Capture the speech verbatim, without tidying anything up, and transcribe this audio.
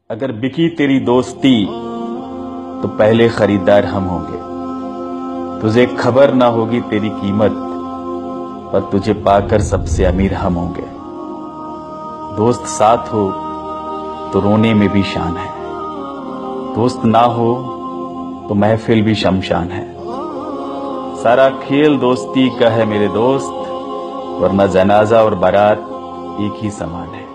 अगर बिकी तेरी दोस्ती तो पहले खरीदार हम होंगे। तुझे खबर ना होगी तेरी कीमत, पर तुझे पाकर सबसे अमीर हम होंगे। दोस्त साथ हो तो रोने में भी शान है, दोस्त ना हो तो महफिल भी शमशान है। सारा खेल दोस्ती का है मेरे दोस्त, वरना जनाजा और बारात एक ही समान है।